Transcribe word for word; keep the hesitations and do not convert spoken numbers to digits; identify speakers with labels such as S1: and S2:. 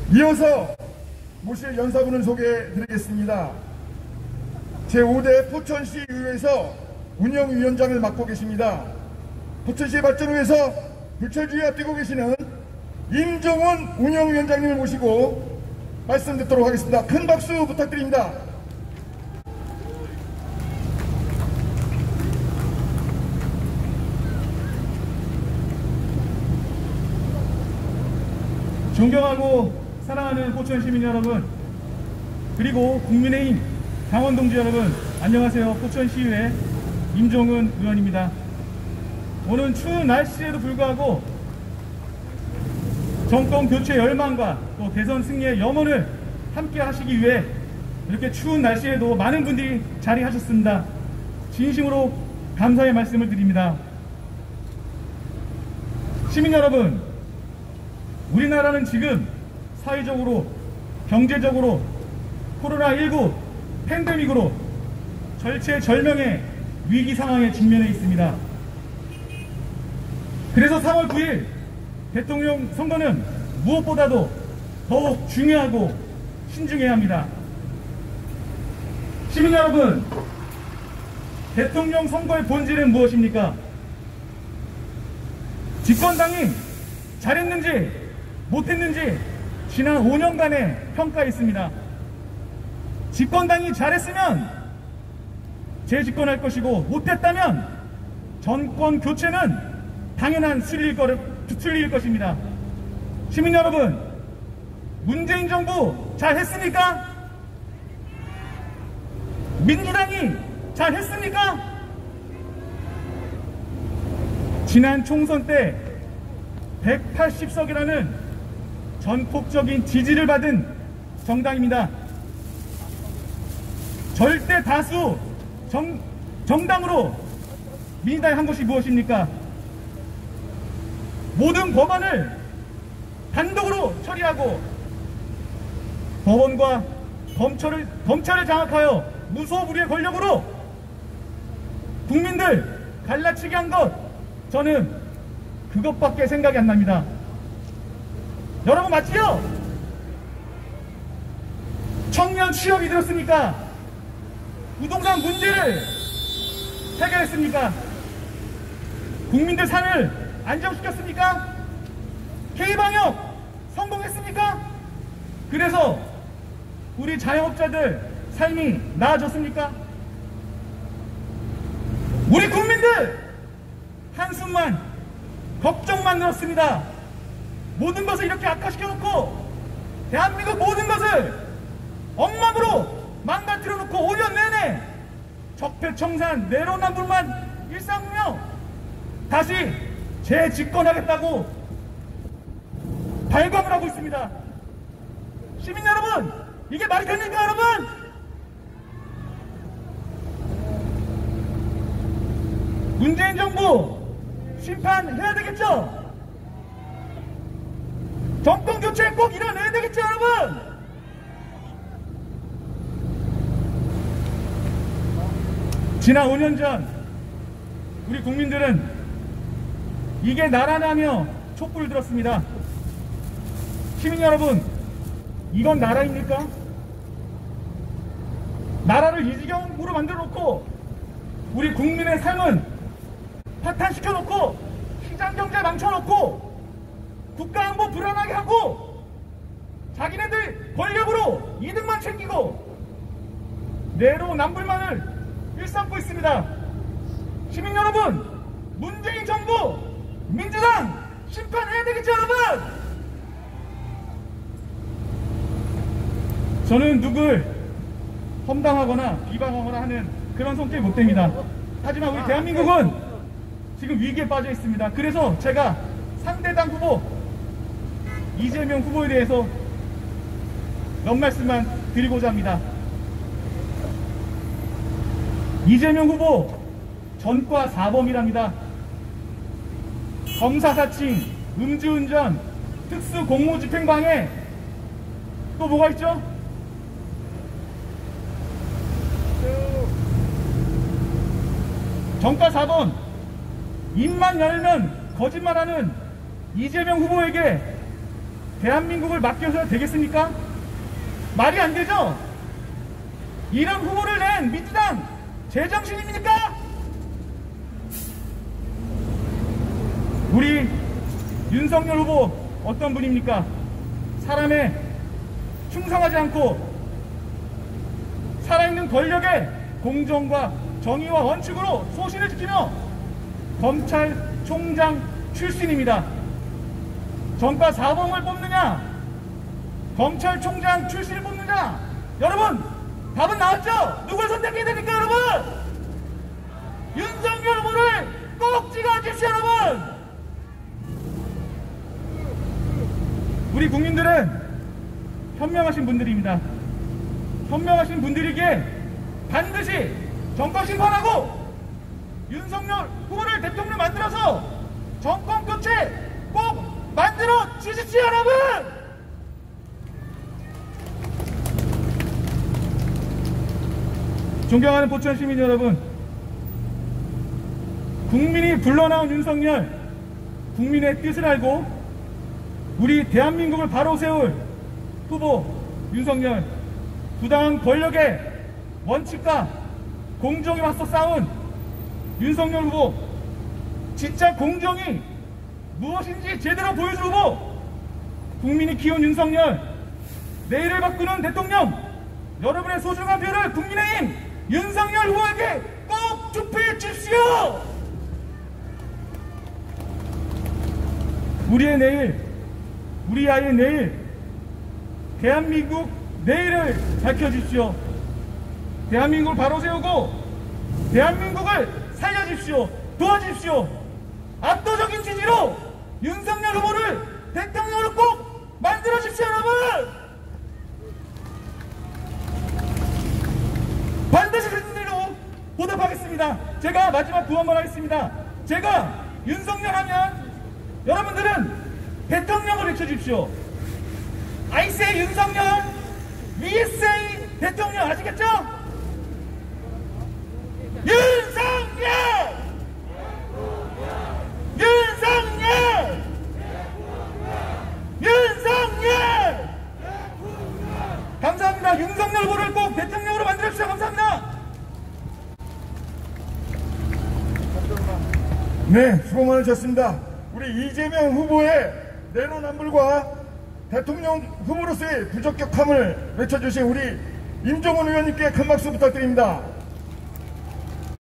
S1: 이어서 모실 연사분을 소개해드리겠습니다. 제오 대 포천시의회에서 운영위원장을 맡고 계십니다. 포천시의 발전을 위해서 불철주야 앞두고 계시는 임종훈 운영위원장님을 모시고 말씀 듣도록 하겠습니다. 큰 박수 부탁드립니다.
S2: 존경하고 사랑하는 포천 시민 여러분, 그리고 국민의힘 당원 동지 여러분, 안녕하세요. 포천시의회 임종훈 의원입니다. 오늘 추운 날씨에도 불구하고 정권 교체 열망과 또 대선 승리의 염원을 함께 하시기 위해 이렇게 추운 날씨에도 많은 분들이 자리하셨습니다. 진심으로 감사의 말씀을 드립니다. 시민 여러분, 우리나라는 지금 사회적으로, 경제적으로 코로나 십구 팬데믹으로 절체절명의 위기 상황에 직면해 있습니다. 그래서 삼월 구일 대통령 선거는 무엇보다도 더욱 중요하고 신중해야 합니다. 시민 여러분, 대통령 선거의 본질은 무엇입니까? 집권당이 잘했는지 못했는지 지난 오 년간의 평가했습니다. 집권당이 잘했으면 재집권할 것이고, 못했다면 정권 교체는 당연한 순리일, 거, 순리일 것입니다. 시민 여러분, 문재인 정부 잘했습니까? 민주당이 잘했습니까? 지난 총선 때 백팔십 석이라는 전폭적인 지지를 받은 정당입니다. 절대 다수 정, 정당으로 민주당이 한 것이 무엇입니까? 모든 법안을 단독으로 처리하고 법원과 검찰을, 검찰을 장악하여 무소불위의 권력으로 국민들 갈라치게 한 것, 저는 그것밖에 생각이 안 납니다. 여러분 맞지요? 청년 취업이 들었습니까? 부동산 문제를 해결했습니까? 국민들 삶을 안정시켰습니까? K방역 성공했습니까? 그래서 우리 자영업자들 삶이 나아졌습니까? 우리 국민들 한숨만, 걱정만 늘었습니다. 모든 것을 이렇게 악화시켜놓고 대한민국 모든 것을 엉망으로 망가뜨려놓고 오 년 내내 적폐청산 내로남불만 일삼으며 다시 재집권하겠다고 발광을 하고 있습니다. 시민 여러분, 이게 말이 됩니까 여러분? 문재인 정부 심판해야 되겠죠? 정권 교체 꼭 일어나야 되겠죠 여러분? 지난 오 년 전 우리 국민들은 이게 나라냐며 촛불을 들었습니다. 시민 여러분, 이건 나라입니까? 나라를 이 지경으로 만들어 놓고 우리 국민의 삶은 파탄시켜 놓고 시장경제 망쳐놓고 국가안보 불안하게 하고 자기네들 권력으로 이득만 챙기고 내로남불만을 일삼고 있습니다. 시민 여러분, 문재인 정부, 민주당 심판해야 되겠죠 여러분? 저는 누굴 험담하거나 비방하거나 하는 그런 성격이 못 됩니다. 하지만 우리 대한민국은 지금 위기에 빠져 있습니다. 그래서 제가 상대당 후보 이재명 후보에 대해서 몇 말씀만 드리고자 합니다. 이재명 후보 전과 사범이랍니다. 검사 사칭, 음주운전, 특수공무집행방해, 또 뭐가 있죠? 전과 사범, 입만 열면 거짓말하는 이재명 후보에게 대한민국을 맡겨서 되겠습니까? 말이 안 되죠? 이런 후보를 낸 민주당 제정신입니까? 우리 윤석열 후보 어떤 분입니까? 사람에 충성하지 않고 살아있는 권력의 공정과 정의와 원칙으로 소신을 지키며 검찰총장 출신입니다. 정가 사범을 뽑느냐, 검찰총장 출신을 뽑느냐, 여러분 답은 나왔죠? 누굴 선택해야 됩니까, 여러분? 윤석열 후보를 꼭 찍어주십시오, 여러분. 우리 국민들은 현명하신 분들입니다. 현명하신 분들이기에 반드시 정권 심판하고 윤석열 후보를 대통령 만들어서 정권 교체 꼭 만들어 주십시오, 여러분! 존경하는 포천 시민 여러분, 국민이 불러나온 윤석열, 국민의 뜻을 알고 우리 대한민국을 바로 세울 후보 윤석열, 부당한 권력의 원칙과 공정에 맞서 싸운 윤석열 후보, 진짜 공정이 무엇인지 제대로 보여줄 후보, 국민이 키운 윤석열, 내일을 바꾸는 대통령, 여러분의 소중한 표를 국민의힘 윤석열 후보에게 꼭 투표해 주십시오. 우리의 내일, 우리 아이의 내일, 대한민국 내일을 밝혀주십시오. 대한민국을 바로 세우고 대한민국을 살려주십시오. 도와주십시오. 압도적인 지지로 윤석열 후보를 대통령으로 꼭 만들어주십시오, 여러분! 반드시 그들로 보답하겠습니다. 제가 마지막 구원만 하겠습니다. 제가 윤석열 하면 여러분들은 대통령을 외쳐주십시오. I say 윤석열, we say 대통령, 아시겠죠? 윤석열! 윤석열! 윤석열! 감사합니다. 윤석열 후보를 꼭 대통령으로 만들어주십시오. 감사합니다.
S1: 네, 수고 많으셨습니다. 우리 이재명 후보의 내로남불과 대통령 후보로서의 부적격함을 외쳐주신 우리 임종원 의원님께 큰 박수 부탁드립니다.